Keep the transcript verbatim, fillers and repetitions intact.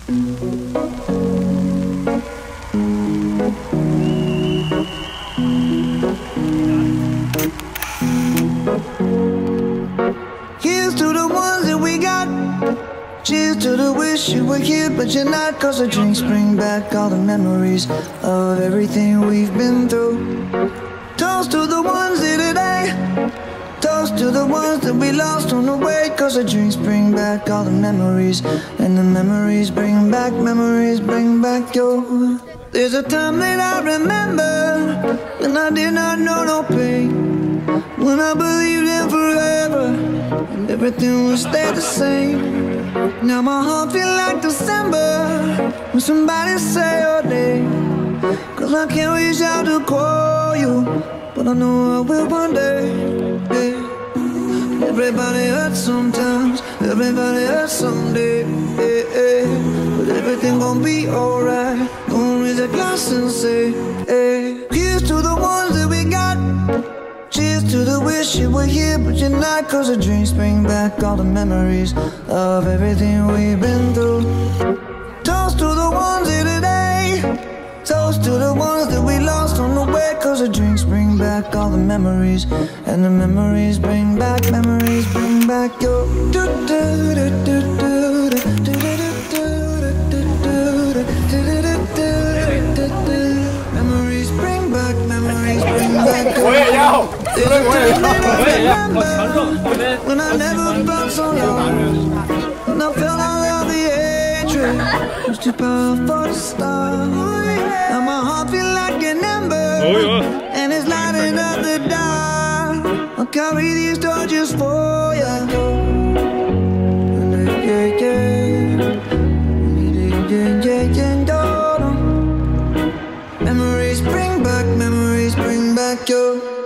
Here's to the ones that we got. Cheers to the wish you were here, but you're not. Cause the drinks bring back all the memories of everything we've been through. Toast to the ones here today. Toast to the ones that we lost on the way. Cause the drinks bring back all the memories. And the memories bring back, memories bring back your. There's a time that I remember when I did not know no pain, when I believed in forever and everything would stay the same. Now my heart feel like December when somebody say your name. Cause I can't reach out to call you, but I know I will one day. Yeah. Everybody hurts sometimes, everybody hurts someday. Yeah, yeah. But everything gon' be alright. Gonna raise a glass and say, hey. Here's to the ones that we got. Cheers to the wish you were here, but you're not. Cause the drinks bring back all the memories of everything we've been through. Toast to the ones here today. Toast to the ones that we lost on the way. Cause the drinks bring back all the memories. And the memories bring back, memories bring back your. Memories bring back, memories bring back your. 我也要，我也要，我也要，我承受。 When I never felt so long, when I felt all of the hatred was too powerful to stop. Now my heart feel like an ember, and it's lighting up the dark. I'll carry these torches for you. Yeah, yeah, yeah, yeah, yeah. Memories bring back, memories bring back your.